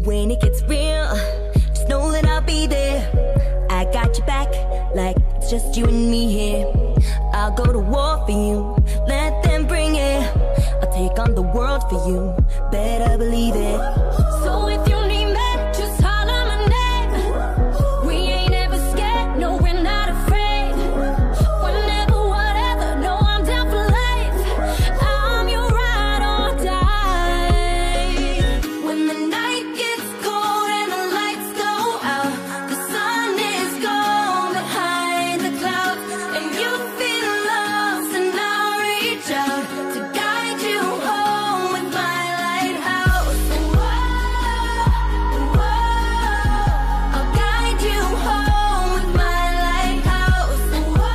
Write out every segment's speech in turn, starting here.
When it gets real, just know that I'll be there. I got your back, like it's just you and me here. I'll go to war for you, let them bring it. I'll take on the world for you, better believe it. So if you need me, just holler my name. We ain't ever scared, no we're not afraid. Whenever, whatever, no I'm down for life. I'm your ride or die. When the night gets cold and the lights go out, the sun is gone behind the clouds, and you feel lost, and I'll reach out to guide you home with my lighthouse. Whoa, whoa, I'll guide you home with my lighthouse. Whoa,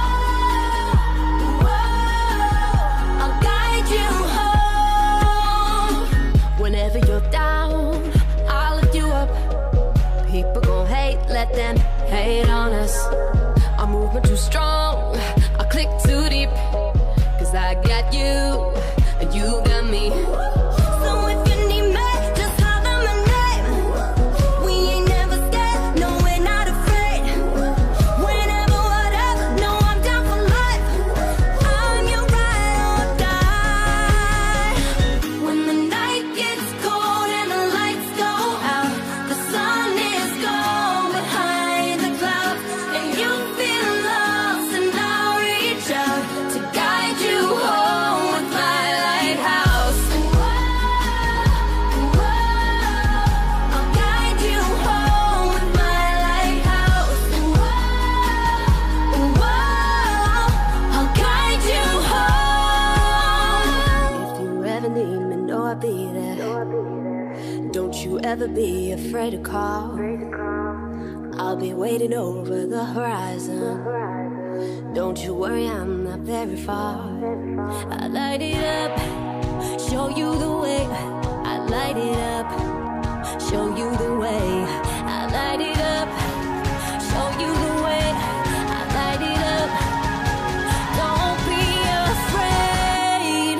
whoa, I'll guide you home. Whenever you're down, I'll lift you up. People gon' hate, let them hate on us. Our movement too strong, I click too deep. Cause I got you, and you got me. So if you need me, just holler my name. We ain't never scared, no we're not afraid. Whenever, whatever, no I'm down for life. I'm your ride or die. When the night gets cold and the lights go out, the sun is gone behind the clouds, and you feel lost, and I'll reach out to guide you home with my lighthouse. Whoa, whoa, I'll guide you home with my lighthouse. Whoa, whoa, I'll guide you home. If you ever need me, know I'll be there. Don't you ever be afraid to call. I'll be waiting over the horizon. Don't you worry, I'm not very far. I light it up, show you the way. I light it up, show you the way. I light it up, show you the way. I light it up, don't be afraid.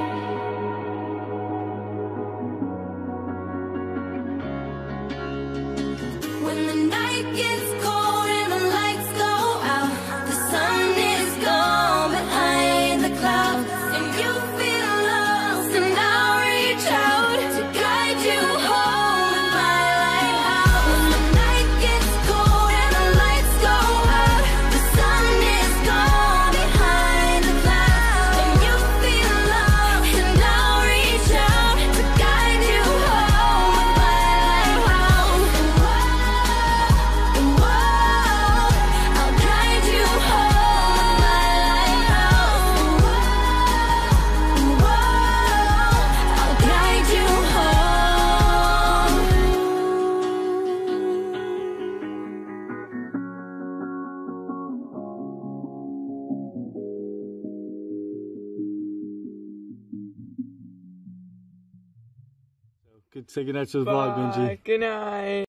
When the night gets cold and the lights go out, the sun is gone behind the clouds, and you feel lost, and I'll reach out to guide you home with my lighthouse. When the night gets cold and the lights go out, the sun is gone behind the clouds, and you feel lost, and I'll reach out to guide you home with my lighthouse. Whoa, I'll guide you home with my lighthouse. Whoa, I'll guide you home. Good, say goodnight to the vlog, Benji. Good night.